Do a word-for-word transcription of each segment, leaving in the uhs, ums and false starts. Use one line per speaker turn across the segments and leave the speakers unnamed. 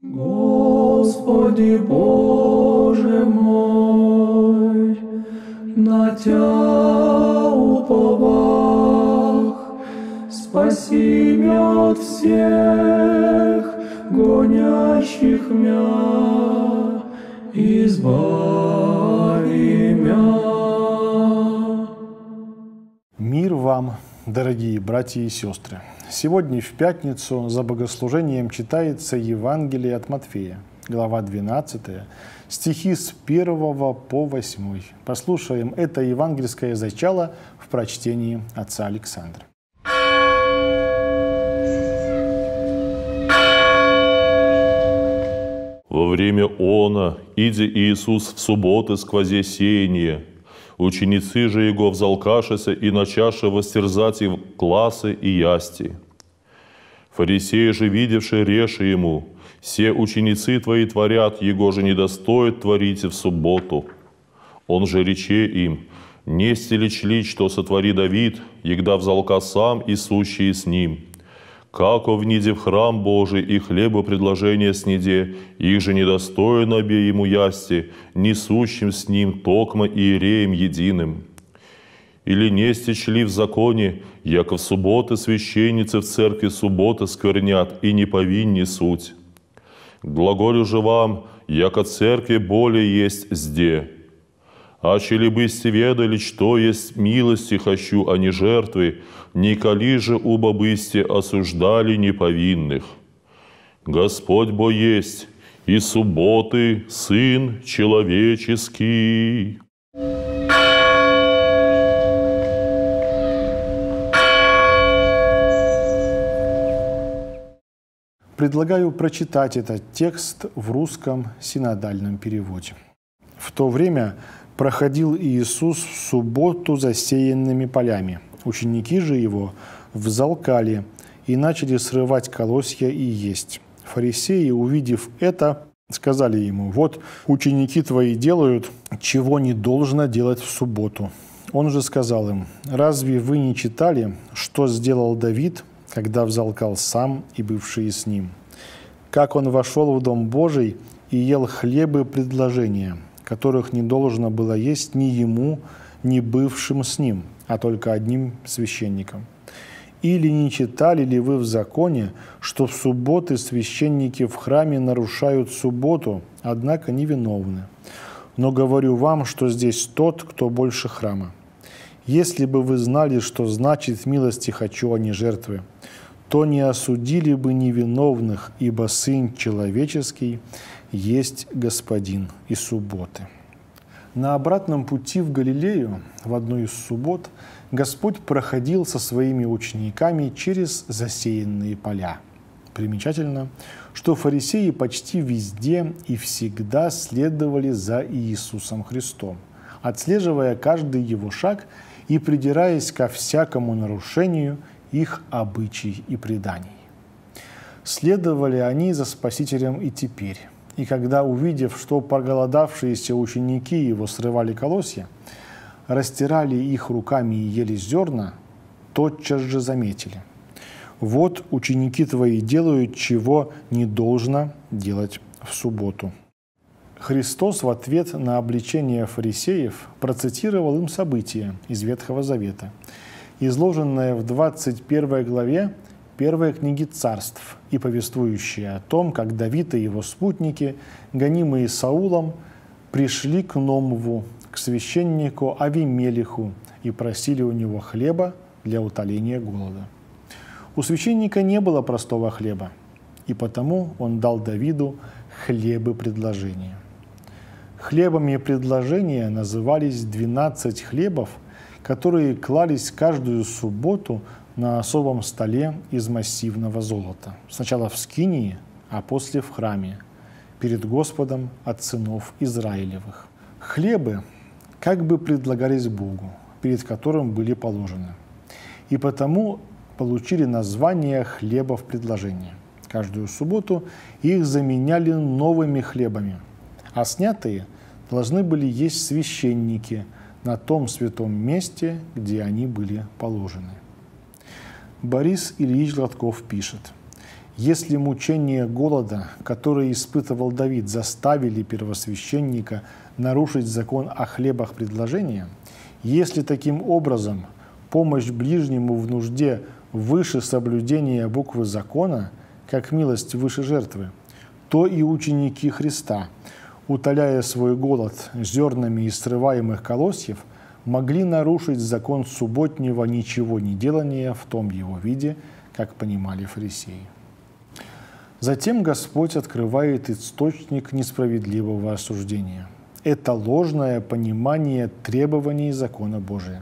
Господи Боже мой, на Тя уповах, спаси мя от всех гонящих мя, избави мя.
Мир вам, дорогие братья и сестры! Сегодня в пятницу за богослужением читается Евангелие от Матфея, глава двенадцатая, стихи с первого по восьмой. Послушаем это евангельское зачало в прочтении отца Александра.
Во время она, иди Иисус в субботы сквозе сеяние, ученицы же Его взалкашися и начаше востерзать им классы и ясти. Фарисеи же, видевшие, реши Ему: «Все ученицы Твои творят, Его же недостоит творите в субботу». Он же рече им: «Нести ли чли, что сотвори Давид, егда взалка сам и сущие с ним? Како вниде в храм Божий и хлеба предложения снеде, их же недостойно обе ему ясти, несущим с ним токмо иереем единым. Или нести чли в законе, яко в субботы священницы в церкви субботы сквернят и не повинни суть. Глаголю же вам, яко церкви более есть зде. Аще ли бысте ведали, что есть милости хочу, а не жертвы, николи же уба бысте осуждали неповинных. Господь бо есть, и субботы Сын Человеческий».
Предлагаю прочитать этот текст в русском синодальном переводе. В то время проходил Иисус в субботу засеянными полями. Ученики же Его взалкали и начали срывать колосья и есть. Фарисеи, увидев это, сказали Ему: «Вот ученики Твои делают, чего не должно делать в субботу». Он же сказал им: «Разве вы не читали, что сделал Давид, когда взалкал сам и бывшие с ним? Как он вошел в Дом Божий и ел хлебы предложения, которых не должно было есть ни ему, ни бывшим с ним, а только одним священником. Или не читали ли вы в законе, что в субботы священники в храме нарушают субботу, однако невиновны? Но говорю вам, что здесь тот, кто больше храма. Если бы вы знали, что значит милости хочу, а не жертвы, то не осудили бы невиновных, ибо Сын Человеческий есть Господин и субботы». На обратном пути в Галилею в одну из суббот Господь проходил со своими учениками через засеянные поля. Примечательно, что фарисеи почти везде и всегда следовали за Иисусом Христом, отслеживая каждый Его шаг и придираясь ко всякому нарушению их обычаев и преданий. Следовали они за Спасителем и теперь. И когда, увидев, что проголодавшиеся ученики Его срывали колосья, растирали их руками и ели зерна, тотчас же заметили: «Вот ученики Твои делают, чего не должно делать в субботу». Христос в ответ на обличение фарисеев процитировал им события из Ветхого Завета, изложенное в двадцать первой главе первой книги Царств и повествующее о том, как Давид и его спутники, гонимые Саулом, пришли к Номву, к священнику Авимелеху, и просили у него хлеба для утоления голода. У священника не было простого хлеба, и потому он дал Давиду хлебы предложения. Хлебами предложения назывались двенадцать хлебов, которые клались каждую субботу на особом столе из массивного золота. Сначала в скинии, а после в храме, перед Господом от сынов Израилевых. Хлебы как бы предлагались Богу, перед которым были положены, и потому получили название хлебов предложения. Каждую субботу их заменяли новыми хлебами, а снятые должны были есть священники на том святом месте, где они были положены. Борис Ильич Гладков пишет: Если мучения голода, которые испытывал Давид, заставили первосвященника нарушить закон о хлебах предложения, если таким образом помощь ближнему в нужде выше соблюдения буквы закона, как милость выше жертвы, то и ученики Христа, утоляя свой голод зернами из срываемых колосьев, могли нарушить закон субботнего ничего не делания в том его виде, как понимали фарисеи. Затем Господь открывает источник несправедливого осуждения. Это ложное понимание требований закона Божия.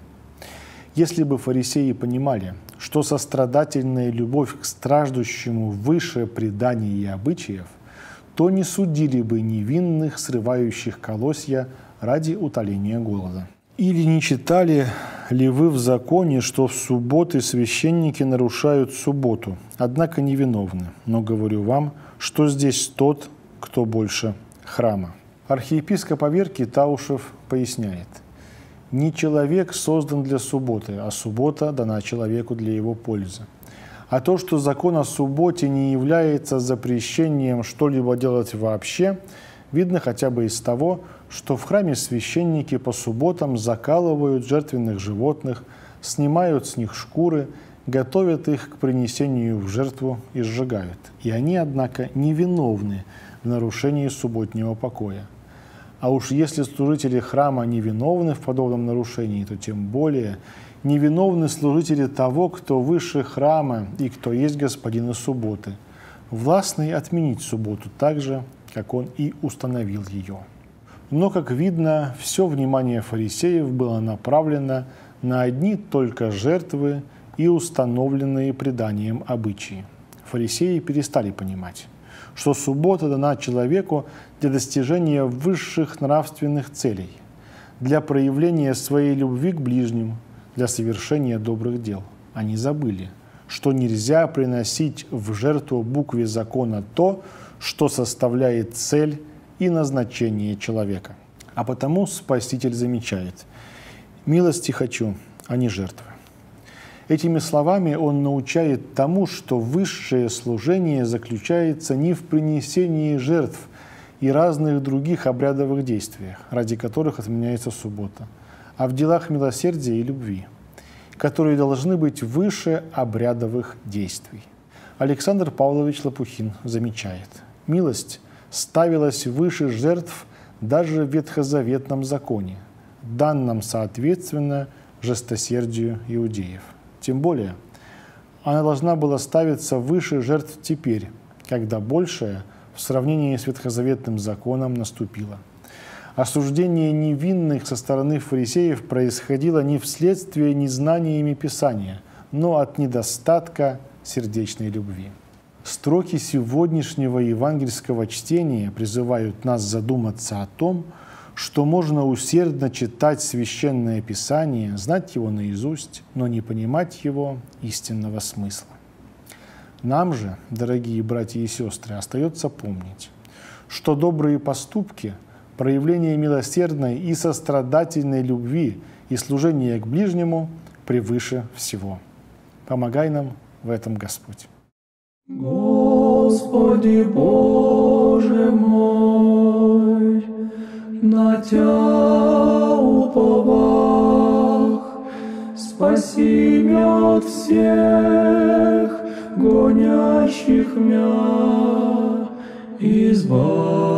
Если бы фарисеи понимали, что сострадательная любовь к страждущему выше преданий и обычаев, то не судили бы невинных, срывающих колосья ради утоления голода. Или не читали ли вы в законе, что в субботы священники нарушают субботу, однако невиновны? Но говорю вам, что здесь тот, кто больше храма. Архиепископ Аверкий Таушев поясняет: не человек создан для субботы, а суббота дана человеку для его пользы. А то, что закон о субботе не является запрещением что-либо делать вообще, видно хотя бы из того, что в храме священники по субботам закалывают жертвенных животных, снимают с них шкуры, готовят их к принесению в жертву и сжигают. И они, однако, невиновны в нарушении субботнего покоя. А уж если служители храма невиновны в подобном нарушении, то тем более невиновны служители того, кто выше храма и кто есть господин субботы, властный отменить субботу так же, как он и установил ее. Но, как видно, все внимание фарисеев было направлено на одни только жертвы и установленные преданием обычаи. Фарисеи перестали понимать, что суббота дана человеку для достижения высших нравственных целей, для проявления своей любви к ближним, для совершения добрых дел. Они забыли, что нельзя приносить в жертву букве закона то, что составляет цель и назначение человека. А потому Спаситель замечает: «Милости хочу, а не жертвы». Этими словами он научает тому, что высшее служение заключается не в принесении жертв и разных других обрядовых действиях, ради которых отменяется суббота, а в делах милосердия и любви, которые должны быть выше обрядовых действий. Александр Павлович Лопухин замечает: милость ставилась выше жертв даже в ветхозаветном законе, данном соответственно жестокосердию иудеев. Тем более, она должна была ставиться выше жертв теперь, когда большее в сравнении с ветхозаветным законом наступило. Осуждение невинных со стороны фарисеев происходило не вследствие незнаниями Писания, но от недостатка сердечной любви. Строки сегодняшнего евангельского чтения призывают нас задуматься о том, что можно усердно читать Священное Писание, знать его наизусть, но не понимать его истинного смысла. Нам же, дорогие братья и сестры, остается помнить, что добрые поступки, проявление милосердной и сострадательной любви и служение к ближнему превыше всего. Помогай нам в этом, Господь.
Господи Боже мой, на Тя уповах, спаси мя от всех гонящих мя, избавь